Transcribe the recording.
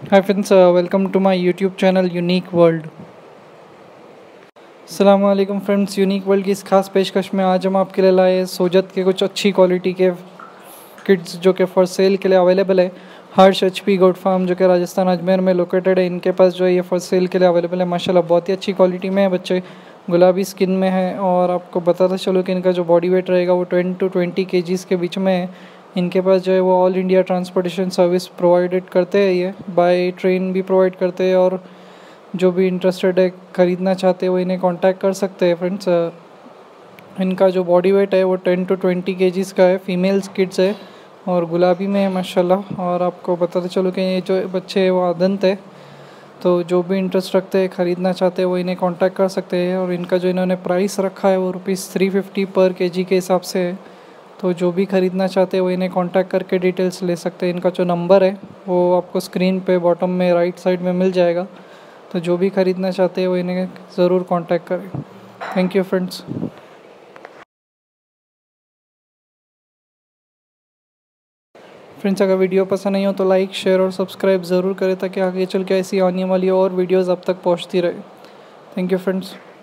Hi friends, welcome to my YouTube channel unique world. अस्सलाम वालेकुम friends, unique world की इस खास पेशकश में आज हम आपके लिए लाए सोजत के कुछ अच्छी क्वालिटी के किड्स जो कि फॉर सेल के लिए अवेलेबल है। हर्ष एचपी गोट फार्म जो कि राजस्थान अजमेर में लोकेटेड है, इनके पास जो है ये फॉर सेल के लिए अवेलेबल है। माशाल्लाह बहुत ही अच्छी क्वालिटी में है, बच्चे गुलाबी स्किन में है। और आपको बताता चलो कि इनका जो बॉडी वेट रहेगा वो 10 to 20 kgs के बीच में है। इनके पास जो है वो all India transportation service provided करते हैं, ये बाय ट्रेन भी प्रोवाइड करते हैं। और जो भी इंटरेस्टेड है, ख़रीदना चाहते हैं, वो इन्हें कांटेक्ट कर सकते हैं फ्रेंड्स। इनका जो बॉडी वेट है वो 10 to 20 kgs का है, फीमेल्स किड्स है और गुलाबी में है माशाल्लाह। और आपको बताते चलो कि ये जो बच्चे हैं वो आदंत है, तो जो भी इंटरेस्ट रखते हैं, ख़रीदना चाहते हैं, वो इन्हें कांटेक्ट कर सकते हैं। और इनका जो इन्होंने प्राइस रखा है वो ₹350 पर kg के हिसाब से है। तो जो भी ख़रीदना चाहते हैं वो इन्हें कांटेक्ट करके डिटेल्स ले सकते हैं। इनका जो नंबर है वो आपको स्क्रीन पे बॉटम में राइट साइड में मिल जाएगा। तो जो भी ख़रीदना चाहते हैं वो इन्हें ज़रूर कांटेक्ट करें। Thank you friends. फ्रेंड्स, अगर वीडियो पसंद नहीं हो तो लाइक, शेयर और सब्सक्राइब ज़रूर करें ताकि आगे चल के ऐसी आने वाली और वीडियोज़ अब तक पहुँचती रहे। Thank you friends.